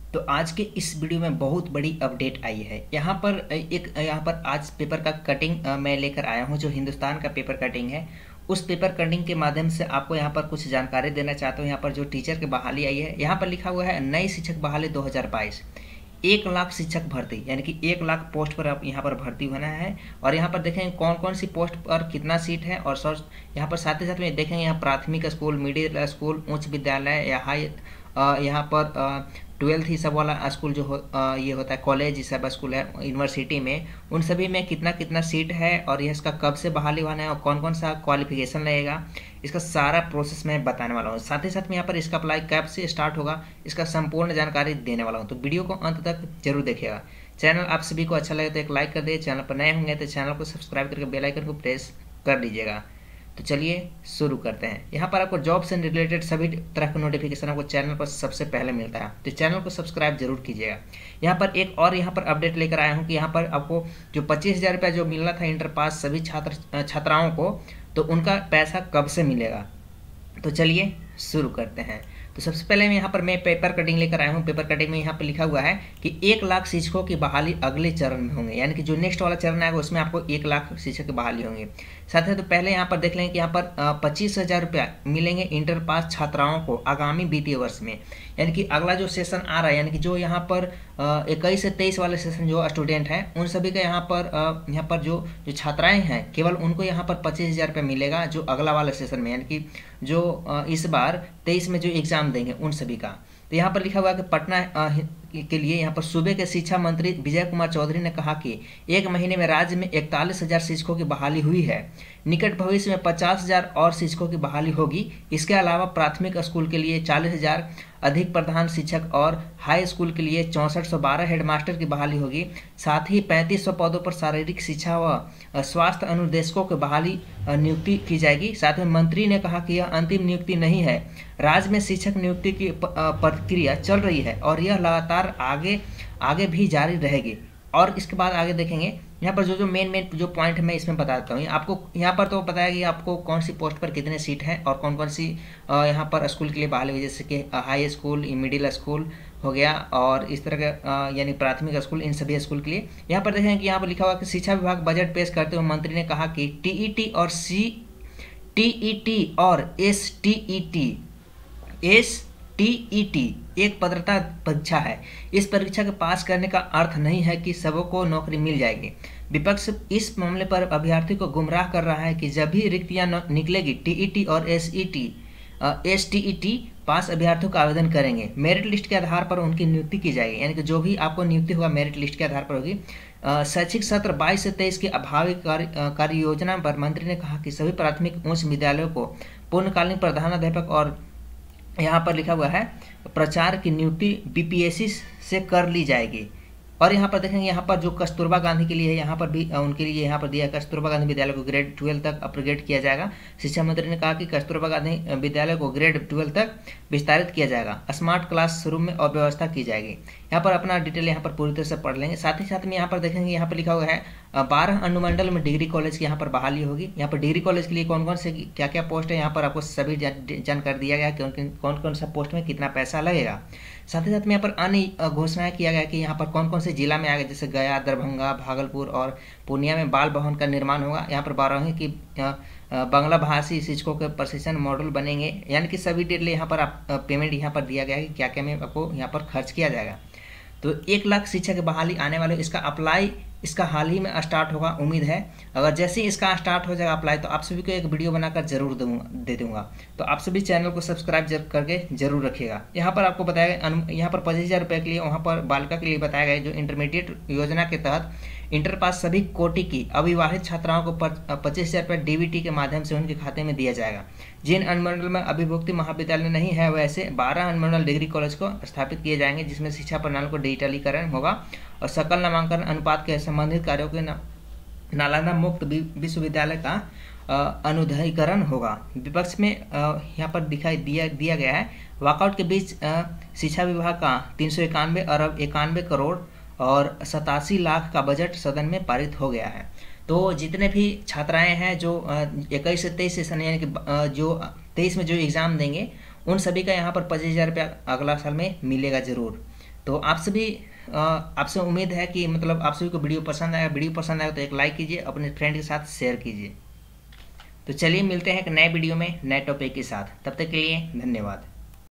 तो आज के इस वीडियो में बहुत बड़ी अपडेट आई है। यहाँ पर आज पेपर का कटिंग मैं लेकर आया हूँ, जो हिंदुस्तान का पेपर कटिंग है। उस पेपर कटिंग के माध्यम से आपको यहाँ पर कुछ जानकारी देना चाहता हूँ। यहाँ पर जो टीचर की बहाली आई है, यहाँ पर लिखा हुआ है नई शिक्षक बहाली 2022, 1 लाख शिक्षक भर्ती, यानी कि 1 लाख पोस्ट पर आप यहाँ पर भर्ती होना है। और यहाँ पर देखेंगे कौन कौन सी पोस्ट पर कितना सीट है। और सर यहाँ पर साथ ही साथ में देखेंगे यहाँ प्राथमिक स्कूल, मिडिल स्कूल, उच्च विद्यालय या हाई यहाँ पर 12th ही सब वाला स्कूल जो ये होता है, कॉलेज ये सब स्कूल है यूनिवर्सिटी में, उन सभी में कितना कितना सीट है और ये इसका कब से बहाली होना है और कौन कौन सा क्वालिफिकेशन लगेगा, इसका सारा प्रोसेस मैं बताने वाला हूँ। साथ ही साथ में यहाँ पर इसका अप्लाई कब से स्टार्ट होगा, इसका संपूर्ण जानकारी देने वाला हूँ। तो वीडियो को अंत तक जरूर देखिएगा। चैनल आप सभी को अच्छा लगे तो एक लाइक कर दीजिए, चैनल पर नए होंगे तो चैनल को सब्सक्राइब करके बेल आइकन को प्रेस कर लीजिएगा। तो चलिए शुरू करते हैं। यहाँ पर आपको जॉब से रिलेटेड सभी तरह का नोटिफिकेशन आपको चैनल पर सबसे पहले मिलता है, तो चैनल को सब्सक्राइब जरूर कीजिएगा। यहाँ पर एक और यहाँ पर अपडेट लेकर आया हूँ कि यहाँ पर आपको जो 25,000 रुपया जो मिलना था इंटर पास सभी छात्राओं को, तो उनका पैसा कब से मिलेगा। तो चलिए शुरू करते हैं। तो सबसे पहले मैं पेपर कटिंग लेकर आया हूँ। पेपर कटिंग में यहाँ पर लिखा हुआ है कि 1 लाख शिक्षकों की बहाली अगले चरण में होंगे, यानी कि जो नेक्स्ट वाला चरण आएगा उसमें आपको 1 लाख शिक्षक की बहाली होंगे। साथ ही तो पहले यहाँ पर देख लें कि यहाँ पर 25,000 रुपया मिलेंगे इंटर पास छात्राओं को आगामी वित्तीय वर्ष में, यानी कि अगला जो सेशन आ रहा है, यानी कि जो यहाँ पर 21 से 23 वाले सेशन जो स्टूडेंट हैं उन सभी का यहाँ पर जो छात्राएं हैं केवल उनको यहाँ पर 25,000 रुपये मिलेगा जो अगला वाला सेशन में, यानी कि जो इस बार 23 में जो एग्जाम देंगे उन सभी का। तो यहाँ पर लिखा हुआ है कि पटना के लिए यहाँ पर सूबे के शिक्षा मंत्री विजय कुमार चौधरी ने कहा कि 1 महीने में राज्य में 41,000 शिक्षकों की बहाली हुई है। निकट भविष्य में 50,000 और शिक्षकों की बहाली होगी। इसके अलावा प्राथमिक स्कूल के लिए 40,000 अधिक प्रधान शिक्षक और हाई स्कूल के लिए 6412 हेडमास्टर की बहाली होगी। साथ ही 3500 पदों पर शारीरिक शिक्षा व स्वास्थ्य अनुदेशकों की बहाली नियुक्ति की जाएगी। साथ में मंत्री ने कहा कि यह अंतिम नियुक्ति नहीं है, राज्य में शिक्षक नियुक्ति की प्रक्रिया चल रही है और यह लगातार आगे भी जारी रहेगी। और इसके बाद आगे देखेंगे यहाँ पर जो मेन जो पॉइंट है मैं इसमें बता देता हूँ। आपको यहाँ पर तो बताया कि आपको कौन सी पोस्ट पर कितने सीट हैं और कौन कौन सी यहाँ पर स्कूल के लिए बहाली हुई, जैसे कि हाई स्कूल, मिडिल स्कूल हो गया और इस तरह का यानी प्राथमिक स्कूल, इन सभी स्कूल के लिए। यहाँ पर देखेंगे कि यहाँ पर लिखा हुआ कि शिक्षा विभाग बजट पेश करते हुए मंत्री ने कहा कि टीईटी और एसटीईटी एक पात्रता परीक्षा है। इस परीक्षा के पास करने का अर्थ नहीं है कि सबको नौकरी मिल जाएगी। विपक्ष इस मामले पर अभ्यर्थी को गुमराह कर रहा है कि जब भी रिक्तियां निकलेगी टीईटी और एसटीईटी पास अभ्यर्थियों का आवेदन करेंगे। मेरिट लिस्ट के आधार पर उनकी नियुक्ति की जाएगी, यानी कि जो भी आपको नियुक्ति होगा मेरिट लिस्ट के आधार पर होगी। शैक्षिक सत्र 22 से 23 की अभावी कार्य योजना पर मंत्री ने कहा कि सभी प्राथमिक उच्च विद्यालयों को पूर्णकालीन प्रधानाध्यापक और यहाँ पर लिखा हुआ है प्रचार की नियुक्ति बीपीएससी से कर ली जाएगी। और यहाँ पर देखेंगे यहाँ पर जो कस्तूरबा गांधी के लिए है, यहाँ पर भी उनके लिए यहाँ पर दिया है कस्तूरबा गांधी विद्यालय को ग्रेड 12 तक अपग्रेड किया जाएगा। शिक्षा मंत्री ने कहा कि कस्तूरबा गांधी विद्यालय को ग्रेड 12 तक विस्तारित किया जाएगा। स्मार्ट क्लासरूम में अव्यवस्था की जाएगी। यहाँ पर अपना डिटेल यहाँ पर पूरी तरह से पढ़ लेंगे। साथ ही साथ में यहाँ पर देखेंगे यहाँ पर लिखा हुआ है 12 अनुमंडल में डिग्री कॉलेज की यहाँ पर बहाली होगी। यहाँ पर डिग्री कॉलेज के लिए कौन कौन से क्या क्या पोस्ट है यहाँ पर आपको सभी जानकारी दिया गया है, कौन कौन सा पोस्ट में कितना पैसा लगेगा। साथ ही साथ में यहाँ पर अन्य घोषणाएं किया गया कि यहाँ पर कौन कौन से जिला में आ गए, जैसे गया, दरभंगा, भागलपुर और पूर्णिया में बाल भवन का निर्माण होगा। यहाँ पर 12वीं की बांग्ला भाषी शिक्षकों के प्रशिक्षण मॉडल बनेंगे, यानी कि सभी डिटेल यहाँ पर आप पेमेंट यहाँ पर दिया गया है कि क्या क्या में आपको यहाँ पर खर्च किया जाएगा। तो 1 लाख शिक्षक की बहाली आने वाले, इसका अप्लाई इसका हाल ही में स्टार्ट होगा। उम्मीद है अगर जैसे ही इसका स्टार्ट हो जाएगा अप्लाई, तो आप सभी को एक वीडियो बनाकर जरूर दे दूंगा। तो आप सभी चैनल को सब्सक्राइब करके जरूर रखिएगा। यहाँ पर आपको बताया गया यहाँ पर 25,000 रुपये के लिए वहाँ पर बालिका के लिए बताया गया, जो इंटरमीडिएट योजना के तहत इंटर पास सभी कोटि की अविवाहित छात्राओं को 25,000 रुपये डीबीटी के माध्यम से उनके खाते में दिया जाएगा। जिन अनुमंडल में अभिभुक्ति महाविद्यालय नहीं है वैसे 12 अनुमंडल डिग्री कॉलेज को स्थापित किए जाएंगे, जिसमें शिक्षा प्रणाली को डिजिटलीकरण होगा और सकल नामांकन अनुपात के संबंधित कार्यों के नालंदा मुक्त विश्वविद्यालय का अनुदानीकरण होगा। विपक्ष में यहाँ पर दिखाई दिया गया है वॉकआउट के बीच शिक्षा विभाग का 391 अरब 91 करोड़ और 87 लाख का बजट सदन में पारित हो गया है। तो जितने भी छात्राएं हैं जो 21 से 23 सेशन यानी कि जो 23 में जो एग्ज़ाम देंगे उन सभी का यहाँ पर 25,000 रुपया अगला साल में मिलेगा ज़रूर। तो आपसे उम्मीद है कि मतलब आप सभी को वीडियो पसंद आया तो एक लाइक कीजिए, अपने फ्रेंड के साथ शेयर कीजिए। तो चलिए मिलते हैं एक नए वीडियो में नए टॉपिक के साथ, तब तक के लिए धन्यवाद।